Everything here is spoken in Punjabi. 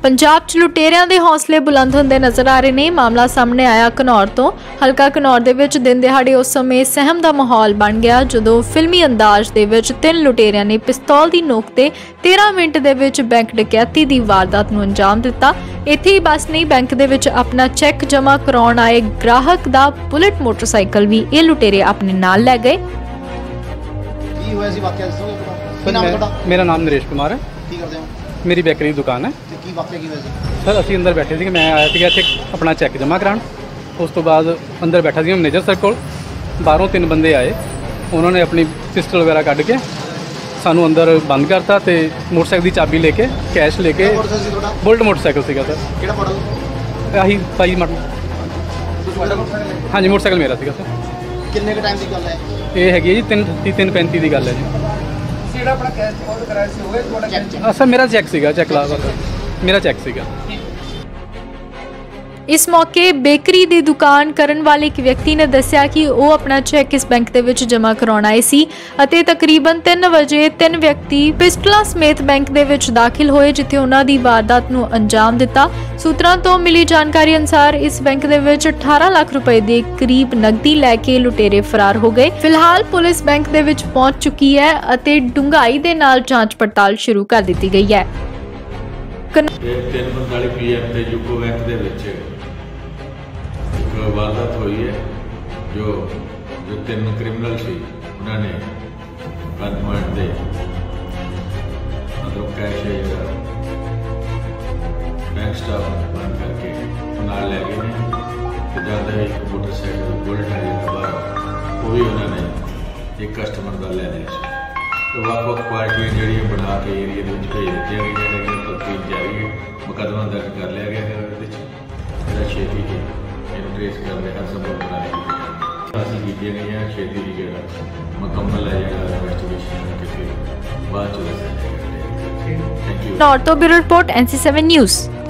पंजाब च लुटेरिਆਂ ਦੇ ਹੌਸਲੇ ਬੁਲੰਦ ਹੁੰਦੇ ਨਜ਼ਰ ਆ ਰਹੇ ਨੇ। ਮਾਮਲਾ ਸਾਹਮਣੇ ਆਇਆ ਘਨੌਰ ਤੋਂ। ਹਲਕਾ ਘਨੌਰ ਦੇ ਵਿੱਚ ਦਿਨ ਦਿਹਾੜੇ ਉਸ ਸਮੇਂ ਸਹਿਮ ਦਾ ਮਾਹੌਲ ਬਣ ਗਿਆ ਜਦੋਂ ਫਿਲਮੀ ਅੰਦਾਜ਼ ਦੇ ਵਿੱਚ 3 ਲੁਟੇਰਿਆਂ ਨੇ ਪਿਸਤੌਲ ਦੀ ਨੋਕ ਤੇ 13 ਮਿੰਟ ਦੇ ਵਿੱਚ ਬੈਂਕ ਡਕੈਤੀ ਦੀ ਵਾਰਦਾਤ ਨੂੰ ਅੰਜਾਮ ਦਿੱਤਾ। ਇੱਥੇ ਹੀ ਬਸ ਨਹੀਂ, ਬੈਂਕ ਦੇ ਵਿੱਚ ਆਪਣਾ ਚੈੱਕ ਜਮ੍ਹਾਂ ਕਰਾਉਣ ਆਏ ਗ੍ਰਾਹਕ ਦਾ ਬੁਲਟ ਮੋਟਰਸਾਈਕਲ ਵੀ ਇਹ ਲੁਟੇਰੇ ਆਪਣੇ ਨਾਲ ਲੈ ਗਏ। ਕੀ ਹੋਇਆ ਸੀ ਵਾਕਿਆ ਦੱਸੋਗੇ ਥੋੜਾ? ਕੀ ਨਾਮ ਤੁਹਾਡਾ? मेरा नाम नरेश कुमार है। ਕੀ ਕਰਦੇ ਹੋ? मेरी बेकरी की दुकान है। ਤੇ ਕੀ ਵਾਕਿਆ ਕੀ ਹੋਇਆ ਸੀ? सर असी अंदर बैठे थे, मैं आया था इत्थे अपना चैक जमा करान। उस तो बाद अंदर बैठा सी मैनेजर सर कोल, बाहरों 3 बंदे आए, उन्होंने अपनी पिस्टल वगैरह कढ़ के सानू अंदर बंद करता ते मोटरसाइकिल की चाबी लेके कैश लेके। ਮੋਟਰਸਾਈਕਲ ਸੀ ਤੁਹਾਡਾ? बुलट मोटरसाइकिल सीगा सर। ਕਿਹੜਾ ਮਾਡਲ? आही 22 मॉडल। हाँ जी, मोटरसाइकिल मेरा सीगा सर। ਕਿੰਨੇ ਕ ਟਾਈਮ ਦੀ ਗੱਲ ਹੈ? ये हैगी जी 3:35 की गल है जी। ਜਿਹੜਾ ਆਪਣਾ ਕੈਸ਼ ਡਿਪੋਜ਼ਿਟ ਕਰਾਇਆ ਸੀ ਹੋਏ ਤੁਹਾਡਾ? सर मेरा चैक सीगा, चैक ला मेरा चैक सीगा। इस मौके बेकरी ਦੀ ਦੁਕਾਨ ਕਰਨ ਵਾਲੇ ਇੱਕ ਵਿਅਕਤੀ ਨੇ ਦੱਸਿਆ ਕਿ ਉਹ ਆਪਣਾ ਚੈੱਕ ਇਸ ਬੈਂਕ ਦੇ ਵਿੱਚ ਜਮ੍ਹਾਂ ਕਰਾਉਣ ਆਏ ਸੀ ਅਤੇ ਤਕਰੀਬਨ 3 ਵਜੇ 3 ਵਿਅਕਤੀ ਪਿਸਟਲਾਂ ਸਮੇਤ ਬੈਂਕ ਦੇ ਵਿੱਚ ਦਾਖਲ ਹੋਏ, ਜਿੱਥੇ ਉਹਨਾਂ ਦੀ ਵਾਰਦਾਤ ਨੂੰ ਅੰਜਾਮ ਦਿੱਤਾ। ਸੂਤਰਾਂ ਤੋਂ ਮਿਲੀ ਜਾਣਕਾਰੀ ਅਨੁਸਾਰ ਇਸ ਬੈਂਕ ਦੇ ਵਿੱਚ 18 ਲੱਖ ਰੁਪਏ ਦੇ ਕਰੀਬ ਨਕਦੀ ਲੈ ਕੇ ਲੁਟੇਰੇ ਫਰਾਰ ਹੋ ਗਏ। ਫਿਲਹਾਲ ਪੁਲਿਸ ਬੈਂਕ ਦੇ ਵਿੱਚ ਪਹੁੰਚ ਚੁੱਕੀ ਹੈ ਅਤੇ ਡੂੰਘਾਈ ਦੇ ਨਾਲ ਜਾਂਚ ਪੜਤਾਲ ਸ਼ੁਰੂ ਕਰ ਦਿੱਤੀ ਗਈ ਹੈ। 3:45 PM ਤੇ ਯੂਕੋ ਬੈਂਕ ਦੇ ਵਿੱਚ ਇੱਕ ਵਾਰਦਾਤ ਹੋਈ ਹੈ ਜੋ 3 ਕ੍ਰਿਮੀਨਲ ਸੀ, ਉਹਨਾਂ ਨੇ ਗਨ ਪੁਆਇੰਟ ਦੇ ਅੰਦਰੋਂ ਕੈਸ਼ ਜਿਹੜਾ ਬੈਂਕ ਸਟਾਫ ਬੰਦ ਕਰਕੇ ਨਾਲ ਲੈ ਗਏ ਨੇ ਤੇ ਜਦ ਇੱਕ ਮੋਟਰਸਾਈਕਲ ਬੁਲਟ ਹੈ ਜਿਹੜਾ ਉਹ ਵੀ ਉਹਨਾਂ ਨੇ ਇੱਕ ਕਸਟਮਰ ਦਾ ਲੈ ਲਿਆ ਸੀ। तो ਵੱਖ-ਵੱਖ ਪਾਰਟੀਆਂ ਜਿਹੜੀਆਂ ਬਣਾ ਕੇ ਏਰੀਆ ਦੇ ਵਿੱਚ ਭੇਜ ਦਿੱਤੀਆਂ ਗਈਆਂ ਨੇ। ਤਫਤੀਸ਼ ਜਾਰੀ ਹੈ, ਮੁਕੱਦਮਾ ਦਰਜ ਕਰ ਲਿਆ ਗਿਆ ਹੈ ਇਹਦੇ ਵਿੱਚ। ਜਿਹੜਾ ਛੇਤੀ ਹੀ ਇਹਨੂੰ ਟ੍ਰੇਸ ਕਰਦੇ ਹਰ ਸੰਭਵ ਪ੍ਰਯਾਸ ਹਾਸਲ ਕੀਤੀਆਂ ਗਈਆਂ। ਛੇਤੀ ਹੀ ਜਿਹੜਾ ਮੁਕੰਮਲ ਹੈ ਜਿਹੜਾ ਇਨਵੈਸਟੀਗੇਸ਼ਨ ਕਰਕੇ ਬਾਅਦ ਚ ਦੱਸਿਆ ਜਾਏਗਾ। Thank you. ਨੌਰ ਤੋਂ ਬਿਊਰੋ ਰਿਪੋਰਟ NC7 ਨਿਊਜ਼।